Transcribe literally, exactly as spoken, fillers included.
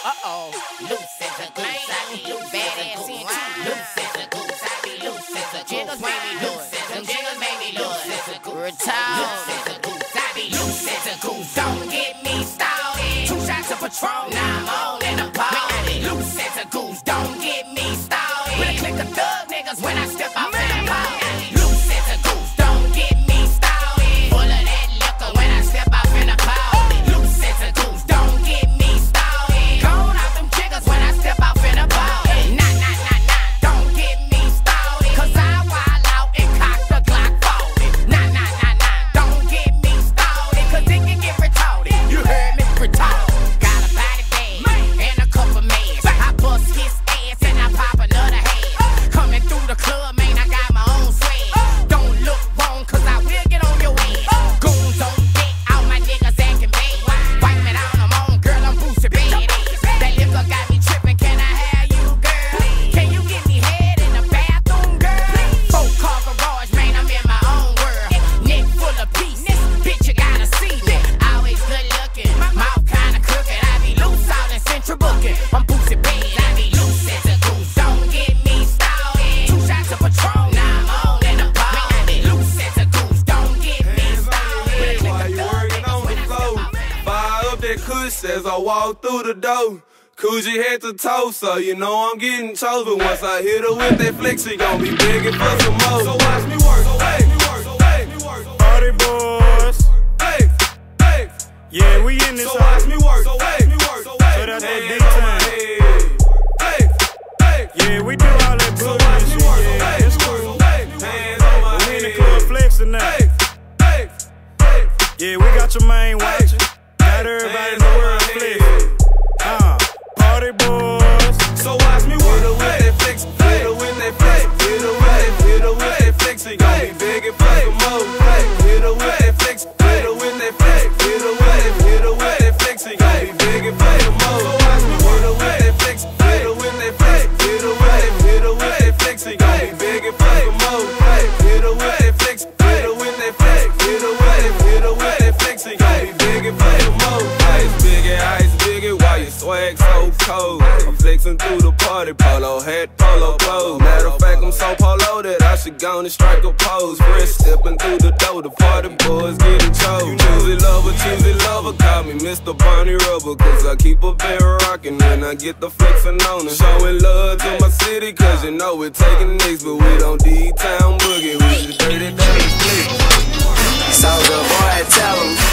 Uh-oh. Loose as a goose, I be loose as a goose. Loose as a goose, I be loose as a goose. Jiggles made me loose, them jiggles made me loose as a goose. Retire. Loose as a goose, I be loose as a goose. Don't get me started. Two shots of Patron, now I'm all in a ball. I be loose as a goose, don't get me started. With a click of thug niggas when I step out in the ball. I be loose as a goose, don't get me started. Full of that liquor when I step out in the ball. Loose as a goose, don't get me started. Gone out them jiggers when I step out in the ball. Nah, nah, nah, nah, don't get me started. Cause I wild out and cock the Glock forty. Nah, nah, nah, nah, don't get me started. Cause it can get retarded. You heard me, retarded. Got a body bag and a couple mans. I bust his ass and I pop another head. Coming through the club, man, I got my own swag. Don't look wrong, cause I will get on your ass. Goons on deck, all my niggas acting bad. Wipe me down, I'm on, girl, I'm boosted badass. That liquor got me tripping, can I have you, girl? Can you get me head in the bathroom, girl? Four car garage, man, I'm in my own world. Neck full of pieces, bitch, you gotta see me. Always good looking, mouth kinda crooked. I be loose out in Central Booking. I'm boosted bad, I be loose as a goose. Don't get me started. Two shots of Patron, now I'm all in the ball. I be loose as a goose, don't get me started. While you working on the floor, fire up that kush as I walk through the door. Coogee head to toe, so you know I'm getting chose. But once I hit her with that flick, she gon' be begging for some more. So watch me work, so watch me work, so watch me work. Party boys, Hey, hey, yeah, we in this so watch me work, so watch me work, so So that's that big time. Hey, hey, Yeah, we do all that so booty watch and me shit, work, so yeah, hey, it's work, cool. so hey, hands on my We in the head. club flexing now. Hey, hey, hey, Yeah, we got your main watching. Got everybody in the world flexing. Uh, party boys. so watch me work her with that flex, hit her with that flex, hit her with that, hit her with that flex, she gon' be begging for some more. Hit her with that flex, hit her with that flex, hit her with that, hit her with that flex, she gon' be begging for some more. So watch me work her with that flex, hit her with that flex, hit her with that, hit her with that flex, she gon' be begging for some more. Hit her with that flex, hit her with that flex, hit her with that, hit her with that flex, she gon' be begging for some more. Ice biggie, ice biggie, why you swag so cold? I'm flexing through the party, polo hat, polo clothes. Matter of fact, I'm so polo that I should go and strike a pose. Wrist stepping through the door, the party boys getting chose. Choosy lover, choosy lover, call me Mister Barney Rubber. Cause I keep a bear rockin' when I get the flexing on it. Showing love to my city, cause you know we're taking nicks. But we don't D-Town boogie, we just dirty, dirty flick. Soldier boy, tell 'em.